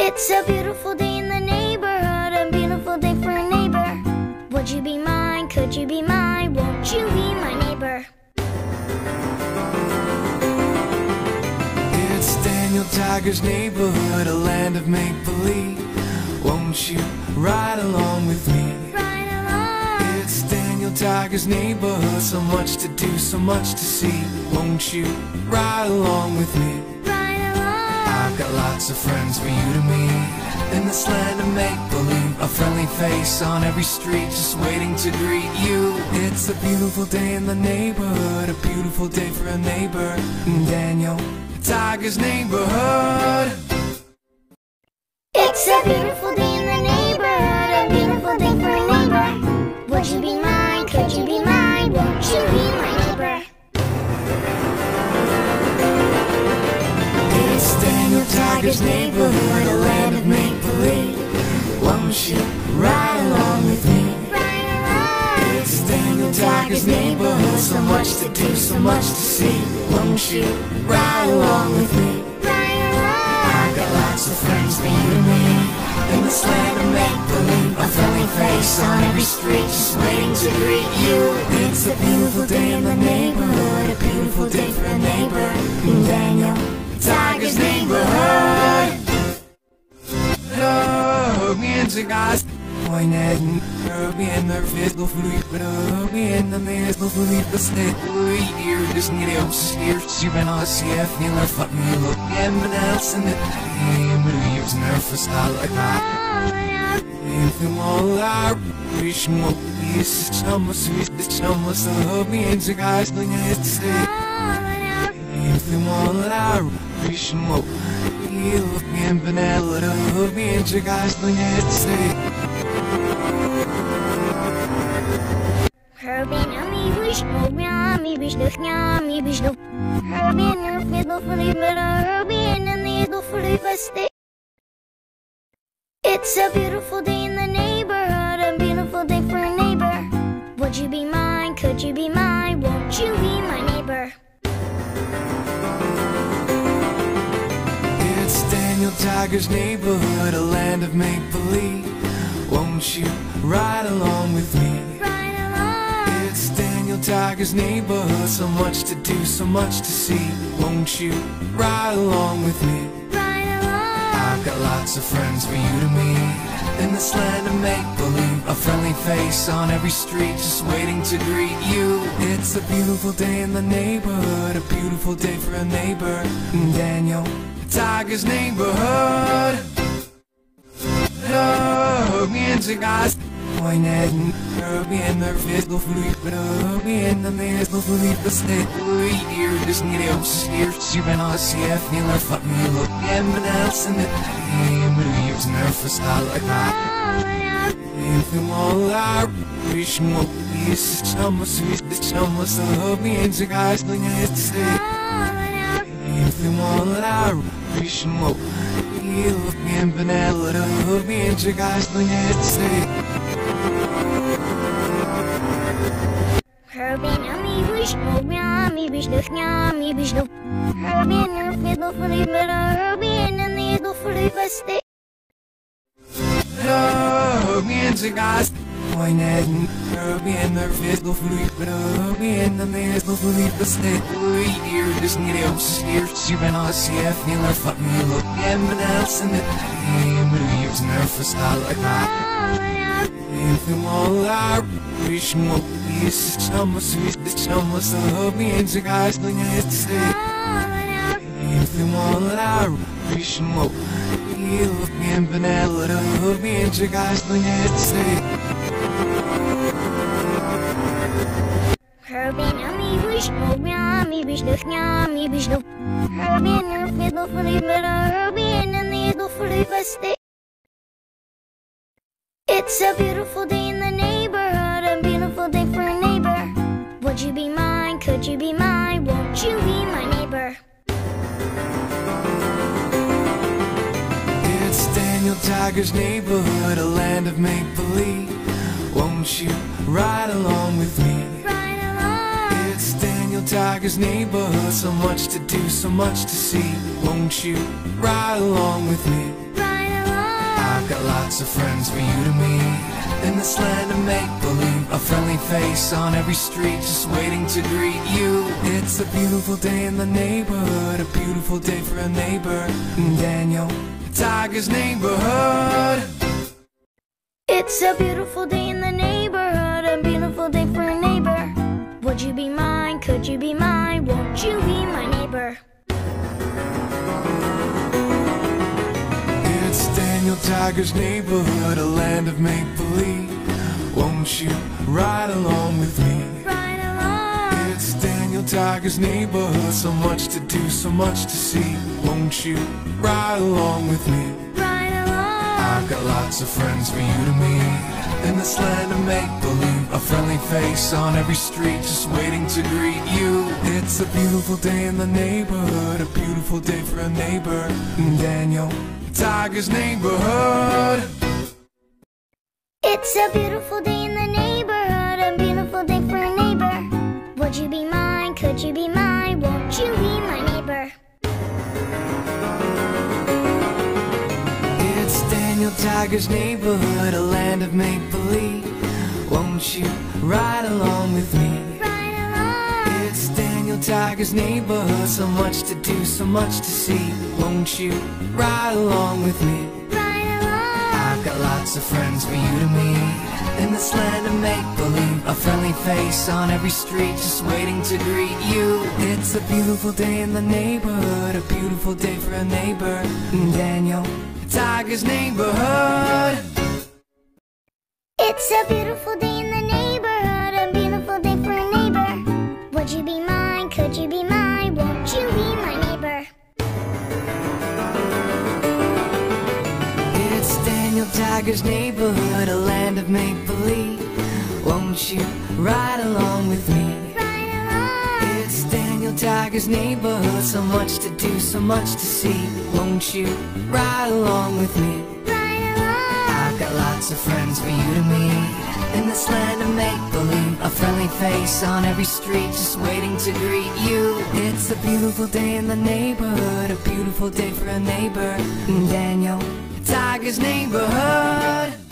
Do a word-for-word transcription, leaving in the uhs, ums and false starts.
It's a beautiful day in the neighborhood, a beautiful day for a neighbor. Would you be mine? Could you be mine? Won't you be my neighbor? It's Daniel Tiger's neighborhood, a land of make-believe. Won't you ride along with me? Ride along. It's Daniel Tiger's neighborhood, so much to do, so much to see. Won't you ride along with me? I've got lots of friends for you to meet in this land of make-believe. A friendly face on every street just waiting to greet you. It's a beautiful day in the neighborhood, a beautiful day for a neighbor. Daniel Tiger's neighborhood. It's a beautiful day in the neighborhood, a beautiful day for a neighbor. Would you be mine? Could you be mine? Won't you be my neighbor? Daniel Tiger's neighborhood, a land of make-believe. Won't you ride along with me? Ride along. It's Daniel Tiger's neighborhood, so much to do, so much to see. Won't you ride along with me? Ride along. I've got lots of friends for you to meet in this land of make-believe. A friendly face on every street just waiting to greet you. It's a beautiful day in the neighborhood, a beautiful day for a neighbor. Daniel Tiger's neighborhood. Music guys, pointed and in their physical fluid, but up in the physical fluid, the state we hear this need else here. You've all see if you learn fuck me look and but else in the game, but you was nervous style like that. If you want I wish more is some sweet the some was the music guys doing it to say. If you want I wish more you look in vanilla to me and you guys doing it to say. Herbin ami wish no mi wish no mi wish no Herbin er fiddle for the better Herbin and the idle for the best day. It's a beautiful day in the neighborhood, a beautiful day for a neighbor. Would you be mine? Could you be mine? Won't you be my neighbor? Daniel Tiger's neighborhood, a land of make-believe. Won't you ride along with me? Ride along. It's Daniel Tiger's neighborhood, so much to do, so much to see. Won't you ride along with me? Ride along. I've got lots of friends for you to meet in this land of make-believe. A friendly face on every street just waiting to greet you. It's a beautiful day in the neighborhood, a beautiful day for a neighbor. Daniel Tiger's neighborhood. Oh, music guys, pointed and in their physical fluid, but up in the physical fluid, the state we hear this need else here. You've all see if you learn fuck me look and but else in the game, but you was nervous style like that. If you want I wish more is some sweet the some was the music guys doing it to say. If you want I wish more you look in vanilla to me and you guys doing it to say. Herbin ami wish no mi wish no mi wish no Herbin er fiddle for the better Herbin and the idle for the best day. Oh, music guys, pointed and in their physical fluid, but up in the physical fluid, the state we hear this need else here. You've all see if you learn fuck me look and but else in the game, but you was nervous style like that. If you want I wish more is some sweet the some was the music guys doing it to say. If you want I wish more you look in vanilla to me and you guys doing it to say. Herbin ami wish no mi wish no mi wish no Herbin er fiddle for the better Herbin and the idle for the best day. It's a beautiful day in the neighborhood, a beautiful day for a neighbor. Would you be mine? Could you be mine? Won't you be my neighbor? It's Daniel Tiger's neighborhood, a land of make-believe. Won't you ride along with me? Ride along. It's Daniel Tiger's neighborhood, so much to do, so much to see. Won't you ride along with me? Ride along. lots of friends for you to meet in this land of make-believe. A friendly face on every street just waiting to greet you. It's a beautiful day in the neighborhood, a beautiful day for a neighbor. Daniel Tiger's neighborhood. It's a beautiful day in the neighborhood, a beautiful day for a neighbor. Would you be mine? Could you be mine? Won't you be my neighbor? It's Daniel Tiger's neighborhood, a land of make-believe. Won't you ride along with me? Ride along. It's Daniel Tiger's neighborhood, so much to do, so much to see. Won't you ride along with me? Ride along. I've got lots of friends for you to meet in this land of make-believe. A friendly face on every street just waiting to greet you. It's a beautiful day in the neighborhood, a beautiful day for a neighbor. Daniel Tiger's neighborhood. It's a beautiful day in the neighborhood, a beautiful day for a neighbor. Would you be mine? Could you be mine? Won't you be my neighbor? It's Daniel Tiger's neighborhood, a land of make-believe. Won't you ride along with me? Ride along. It's Daniel Tiger's neighborhood, so much to do, so much to see. Won't you ride along with me? Ride along. I've got lots of friends for you to meet in this land of make-believe. A friendly face on every street just waiting to greet you. It's a beautiful day in the neighborhood, a beautiful day for a neighbor. Daniel Tiger's neighborhood. It's a beautiful day in the neighborhood, a beautiful day for a neighbor. Would you be mine? Could you be mine? Won't you be my neighbor? It's Daniel Tiger's neighborhood, a land of make-believe. Won't you ride along with me? Ride along. It's Daniel Tiger's neighborhood, so much to do, so much to see. Won't you ride along with me? Ride along. I've got lots of friends for you to meet in this land of make-believe. A friendly face on every street just waiting to greet you. It's a beautiful day in the neighborhood, a beautiful day for a neighbor. Daniel Tiger's neighborhood.